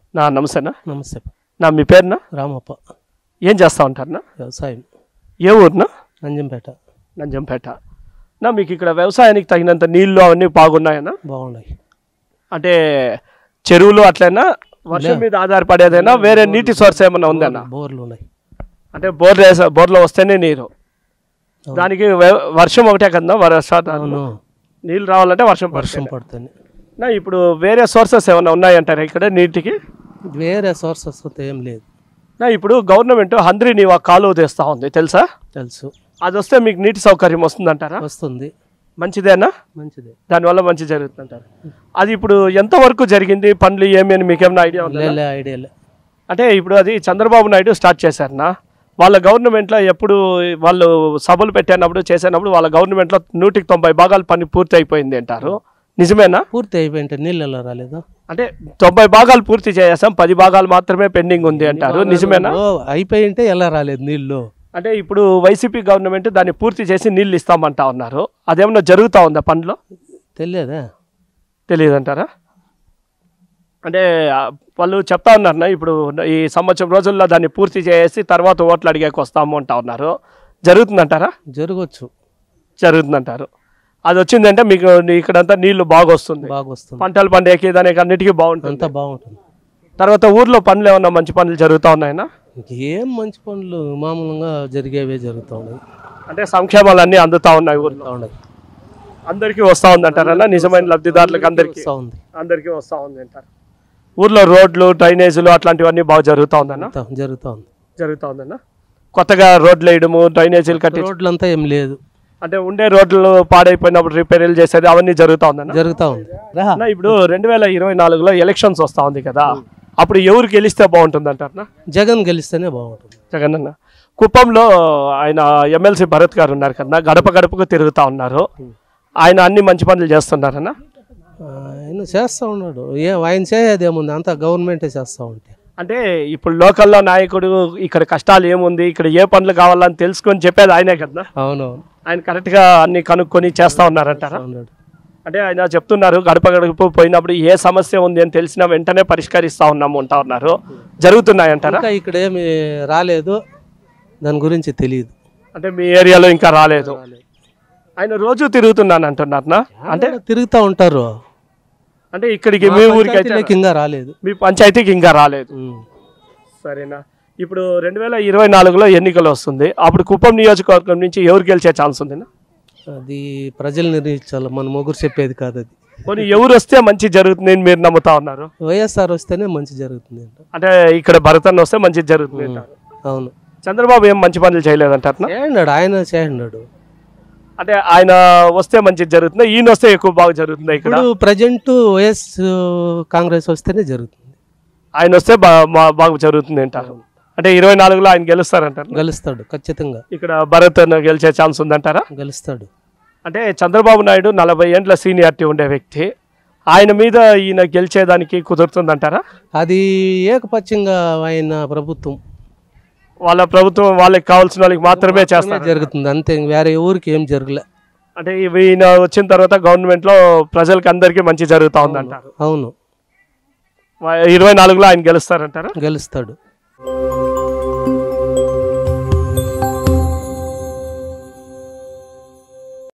నమస్తేనా. నమస్తే. మీ పేరునా? రామప్ప. ఏం చేస్తూ ఉంటారన్నా? వ్యవసాయం. ఏ ఊరునా? నంజంపేట. మీకు ఇక్కడ వ్యవసాయానికి తగినంత నీళ్లు అవన్నీ బాగున్నాయన్నా? బాగున్నాయి. అంటే చెరువులు అట్లయినా వర్షం మీద ఆధారపడేదైనా వేరే నీటి సోర్స్ ఏమన్నా ఉందన్నా? బోర్లు ఉన్నాయి. అంటే బోర్లో వస్తేనే నీరు, దానికి వర్షం ఒకటే కదా నీళ్ళు రావాలంటే వర్షం పడుతుంది. ఇప్పుడు వేరే సోర్సెస్ ఏమైనా ఉన్నాయంటారా ఇక్కడ నీటికి? వేరే సోర్సెస్ ఏం లేదు. ఇప్పుడు గవర్నమెంట్ హంద్రి నీవా కాలువ తెస్తా ఉంది, తెలుసా? తెలుసు. అది వస్తే మీకు నీటి సౌకర్యం వస్తుందంటారా? వస్తుంది. మంచిదేనా? మంచిదే. దానివల్ల మంచి జరుగుతుందంటారు. అది ఇప్పుడు ఎంతవరకు జరిగింది పనులు ఏమి అని మీకేమైనా ఐడియా ఉందా? ఐడియా. అంటే ఇప్పుడు అది చంద్రబాబు నాయుడు స్టార్ట్ చేశారనా? వాళ్ళ గవర్నమెంట్లో ఎప్పుడు వాళ్ళు సభలు పెట్టినప్పుడు చేసినప్పుడు వాళ్ళ గవర్నమెంట్లో 190 భాగాలు పని పూర్తి అయిపోయింది అంటారు, నిజమేనా? పూర్తి అయిపోయింటే నీళ్ళు ఎలా రాలేదు? అంటే 90 భాగాలు పూర్తి చేసాం, 10 భాగాలు మాత్రమే పెండింగ్ ఉంది అంటారు, నిజమేనా? అయిపోయింటే ఎలా రాలేదు నీళ్ళు? అంటే ఇప్పుడు వైసీపీ గవర్నమెంట్ దాన్ని పూర్తి చేసి నీళ్ళు ఇస్తామంటా ఉన్నారు, అదేమన్నా జరుగుతూ ఉందా పనిలో? తెలియదంటారా? అంటే వాళ్ళు చెప్తా ఉన్నారన్నా ఇప్పుడు ఈ సంవత్సరం రోజుల్లో దాన్ని పూర్తి చేసి తర్వాత ఓట్లు అడిగేకి వస్తాము అంటా ఉన్నారు, జరుగుతుందంటారా? జరుగుతుందంటారు. అది వచ్చిందంటే మీకు ఇక్కడంతా నీళ్లు బాగా వస్తుంది, పంటలు పండేకి దానికి అన్నిటికీ బాగుంటుంది. తర్వాత ఊర్లో పనులు ఏమన్నా మంచి పనులు జరుగుతూ ఉన్నాయన్నా? ఏం మంచి పనులు మామూలుగా జరిగేవే జరుగుతూ ఉన్నాయి. అంటే సంక్షేమాలు అన్నీ అందుతూ ఉన్నాయి ఊర్లో, అందరికీ వస్తూ ఉంది అంటారన్నా? నిజమైన లబ్ధిదారులకు అందరికీ వస్తూ ఉంది అంటారు. ఊర్లో రోడ్లు డ్రైనేజీలు అట్లాంటివన్నీ బాగా జరుగుతూ ఉందన్నా? జరుగుతూ ఉందన్నా. కొత్తగా రోడ్లు వేయడము డ్రైనేజీలు కట్టి రోడ్లు అంతా ఏం లేదు. అంటే ఉండే రోడ్లు పాడైపోయినప్పుడు రిపేర్లు చేసేది అవన్నీ జరుగుతూ ఉందన్నా? జరుగుతూ ఉంది. ఇప్పుడు 2024లో ఎలక్షన్స్ వస్తూ ఉంది కదా, అప్పుడు ఎవరు గెలిస్తే బాగుంటుంది అంటారా? జగన్ గెలిస్తేనే బాగుంటుంది. జగన్ అన్న కుప్పంలో ఆయన ఎమ్మెల్సీ భరత్ గారు ఉన్నారు కదా, గడప గడపకు తిరుగుతూ ఉన్నారు, ఆయన అన్ని మంచి పనులు చేస్తున్నారన్నా? ఆయన చేస్తూ ఉన్నాడు. ఆయన చేసేదేముంది, అంతా గవర్నమెంటే చేస్తూ ఉంటే. అంటే ఇప్పుడు లోకల్లో నాయకుడు ఇక్కడ కష్టాలు ఏముంది, ఇక్కడ ఏ పనులు కావాలని తెలుసుకొని చెప్పేది ఆయనే కదా. అవును. ఆయన కరెక్ట్గా అన్ని కనుక్కొని చేస్తూ ఉన్నారంటారా? అంటే ఆయన చెప్తున్నారు గడప గడప పోయినప్పుడు ఏ సమస్య ఉంది అని తెలిసినా వెంటనే పరిష్కరిస్తూ ఉన్నాము అంటా ఉన్నారు, జరుగుతున్నాయంటారా? ఇక్కడ ఏమి రాలేదు, దాని గురించి తెలియదు. అంటే మీ ఏరియాలో ఇంకా రాలేదు. ఆయన రోజు తిరుగుతున్నాను అంటున్నారనా? అంటే తిరుగుతూ ఉంటారు. అంటే ఇక్కడికి మీ ఊరికి ఇంకా రాలేదు, మీ పంచాయతీకి ఇంకా రాలేదు. సరేనా. ఇప్పుడు 2024లో ఎన్నికలు వస్తుంది, అప్పుడు కుప్పం నియోజకవర్గం నుంచి ఎవరు గెలిచే ఛాన్స్ ఉంది? అది ప్రజలు నిర్ణయించాలి, మన ముగ్గురు చెప్పేది కాదు. అది కొన్ని ఎవరు వస్తే మంచి జరుగుతుంది అని మీరు నమ్ముతా ఉన్నారు? వైఎస్ఆర్ వస్తేనే మంచి జరుగుతుంది. అంటే ఇక్కడ భరతన్ వస్తే మంచి జరుగుతుంది అంటారు. అవును. చంద్రబాబు ఏం మంచి పనులు చేయలేదంటారు? ఆయన చేయండి. అంటే ఆయన వస్తే మంచి జరుగుతుంది, ఈయన వస్తే ఎక్కువ బాగా జరుగుతుంది. ఇక్కడ ప్రజెంట్ వైఎస్ కాంగ్రెస్ వస్తేనే జరుగుతుంది, ఆయన వస్తే బాగా జరుగుతుంది అంటారు. అంటే 24లో ఆయన గెలుస్తారంటారు? గెలుస్తాడు ఖచ్చితంగా. ఇక్కడ భరత్ గెలిచే ఛాన్స్ ఉందంటారా? గెలుస్తాడు. అంటే చంద్రబాబు నాయుడు 40 ఏండ్ల సీనియారిటీ ఉండే వ్యక్తి, ఆయన మీద ఈయన గెలిచేదానికి కుదురుతుందంటారా? అది ఏకపక్షంగా ఆయన ప్రభుత్వం, వాళ్ళ ప్రభుత్వం వాళ్ళకి కావాల్సిన వాళ్ళకి మాత్రమే చేస్తారు, జరుగుతుంది అంతే, వేరే ఊరికి ఏం జరగలే. అంటే ఈయన వచ్చిన తర్వాత గవర్నమెంట్లో ప్రజలకి అందరికీ మంచి జరుగుతూ ఉందంటారు. అవును. 24లో ఆయన గెలుస్తారంటారా? గెలుస్తాడు.